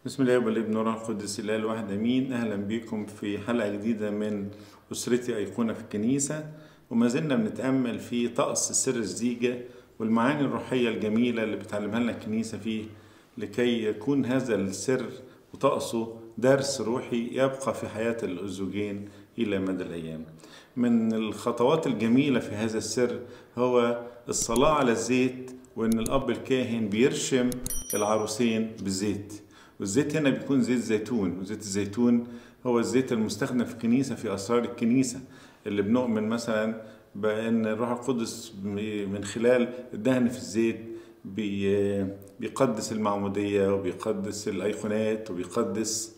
بسم الله والابن والروح القدس الاله الواحد امين. اهلا بكم في حلقه جديده من اسرتي ايقونه في الكنيسه، وما زلنا بنتامل في طقس سر الزيجه والمعاني الروحيه الجميله اللي بتعلمها لنا الكنيسه فيه، لكي يكون هذا السر وطقسه درس روحي يبقى في حياه الزوجين الى مدى الايام. من الخطوات الجميله في هذا السر هو الصلاه على الزيت، وان الاب الكاهن بيرشم العروسين بالزيت. والزيت هنا بيكون زيت زيتون، وزيت الزيتون هو الزيت المستخدم في الكنيسة في أسرار الكنيسة، اللي بنؤمن مثلا بأن الروح القدس من خلال الدهن في الزيت بيقدس المعمودية وبيقدس الأيقونات وبيقدس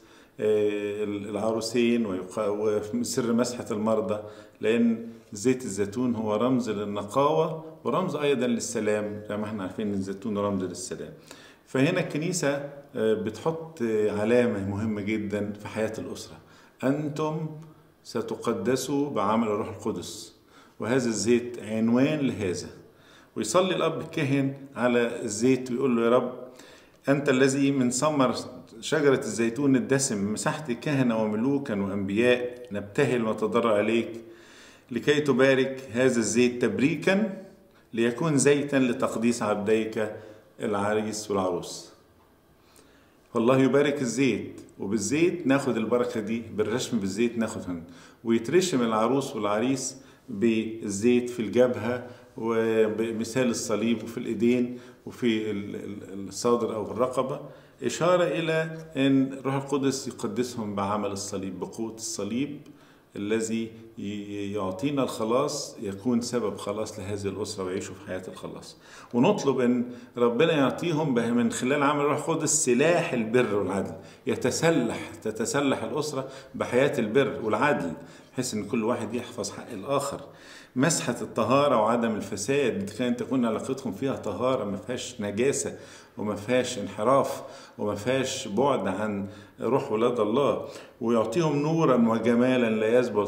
العروسين وسر مسحة المرضى، لأن زيت الزيتون هو رمز للنقاوة ورمز أيضا للسلام، زي ما احنا عارفين أن الزيتون رمز للسلام. فهنا الكنيسة بتحط علامة مهمة جدا في حياة الأسرة: أنتم ستقدسوا بعمل الروح القدس، وهذا الزيت عنوان لهذا. ويصلي الأب الكاهن على الزيت ويقول له: يا رب، أنت الذي من ثمر شجرة الزيتون الدسم مسحت كهنة وملوكا وأنبياء نبتهل ونتضرع عليك، لكي تبارك هذا الزيت تبريكا ليكون زيتا لتقديس عبديك العريس والعروس. والله يبارك الزيت، وبالزيت ناخد البركة دي، بالرشم بالزيت ناخدها، ويترشم العروس والعريس بالزيت في الجبهة وبمثال الصليب وفي الإيدين وفي الصدر أو الرقبة، إشارة إلى أن روح القدس يقدسهم بعمل الصليب، بقوة الصليب الذي يعطينا الخلاص، يكون سبب خلاص لهذه الأسرة ويعيشوا في حياة الخلاص. ونطلب أن ربنا يعطيهم من خلال عمل الروح القدس سلاح البر والعدل، تتسلح الأسرة بحياة البر والعدل، بحيث أن كل واحد يحفظ حق الآخر. مسحة الطهارة وعدم الفساد، كانت تكون علاقتهم فيها طهارة، ما فيهاش نجاسة وما فيهاش انحراف وما فيهاش بعد عن روح ولاد الله. ويعطيهم نورا وجمالا لا يزبل،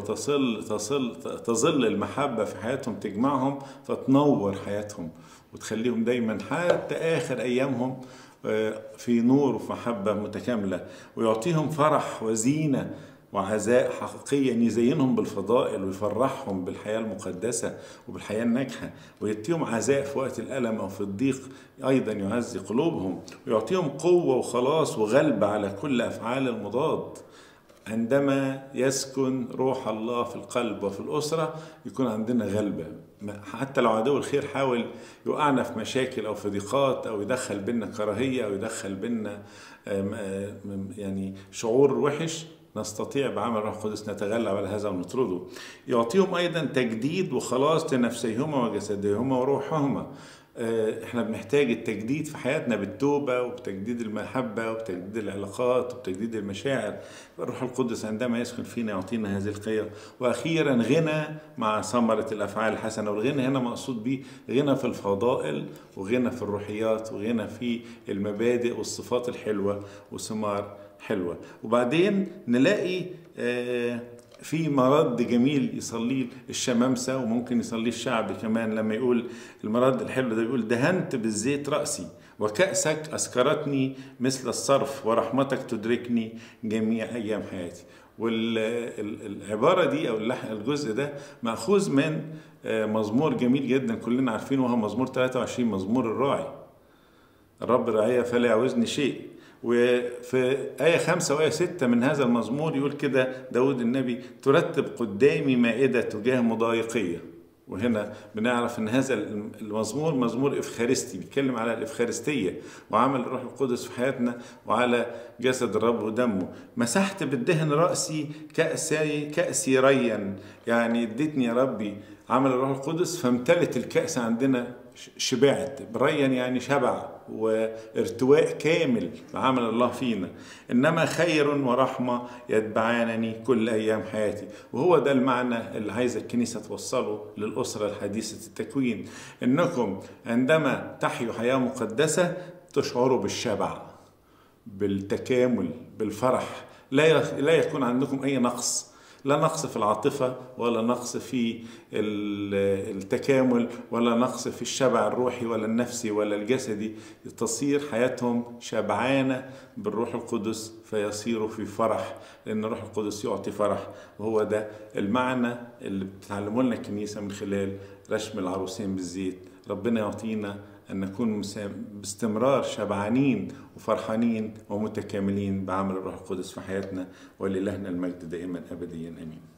تظل المحبة في حياتهم، تجمعهم فتنور حياتهم وتخليهم دايما حتى آخر أيامهم في نور ومحبة متكاملة. ويعطيهم فرح وزينة وعزاء حقيقيا يزينهم بالفضائل ويفرحهم بالحياة المقدسة وبالحياة الناجحة، ويديهم عزاء في وقت الألم أو في الضيق أيضا يعزي قلوبهم، ويعطيهم قوة وخلاص وغلبة على كل أفعال المضاد. عندما يسكن روح الله في القلب وفي الأسرة يكون عندنا غلبة، حتى لو عدو الخير حاول يوقعنا في مشاكل أو في ضيقات أو يدخل بينا كراهية أو يدخل بينا يعني شعور وحش، نستطيع بعمل الروح القدس نتغلب على هذا ونطرده. يعطيهم أيضا تجديد وخلاص لنفسيهما وجسدهما وروحهما. احنا بنحتاج التجديد في حياتنا بالتوبة وبتجديد المحبة وبتجديد العلاقات وبتجديد المشاعر. الروح القدس عندما يسكن فينا يعطينا هذه القية. وأخيرا غنى مع ثمرة الأفعال الحسنة، والغنى هنا مقصود به غنى في الفضائل وغنى في الروحيات وغنى في المبادئ والصفات الحلوة وثمار حلوة. وبعدين نلاقي في مرض جميل يصليه الشمامسة وممكن يصليه الشعب كمان، لما يقول المرض الحلو ده، يقول: دهنت بالزيت رأسي وكأسك أسكرتني مثل الصرف ورحمتك تدركني جميع أيام حياتي. والعبارة دي أو الجزء ده مأخوذ من مزمور جميل جدا كلنا عارفينه، وهو مزمور 23، مزمور الراعي: الرب رعايا فلا يعوزني شيء. وفي آية 5 وآية 6 من هذا المزمور يقول كده داود النبي: ترتب قدامي مائدة تجاه مضايقية. وهنا بنعرف ان هذا المزمور مزمور افخارستي، بيتكلم على الافخارستية وعمل الروح القدس في حياتنا وعلى جسد الرب ودمه. مسحت بالدهن رأسي كأسي ريا، يعني اديتني يا ربي عمل الروح القدس فامتلت الكأس عندنا، شبعت. بريا يعني شبع وارتواء كامل بعمل الله فينا. إنما خير ورحمة يتبعانني كل أيام حياتي. وهو ده المعنى اللي عايزة الكنيسة توصله للأسرة الحديثة التكوين: إنكم عندما تحيوا حياة مقدسة تشعروا بالشبع، بالتكامل، بالفرح، لا يكون عندكم أي نقص، لا نقص في العاطفة ولا نقص في التكامل ولا نقص في الشبع الروحي ولا النفسي ولا الجسدي. تصير حياتهم شبعانة بالروح القدس فيصيروا في فرح، لأن الروح القدس يعطي فرح. وهو ده المعنى اللي بتعلمه لنا الكنيسة من خلال رشم العروسين بالزيت. ربنا يعطينا أن نكون باستمرار شبعانين وفرحانين ومتكاملين بعمل الروح القدس في حياتنا، ولإلهنا المجد دائما أبديا آمين.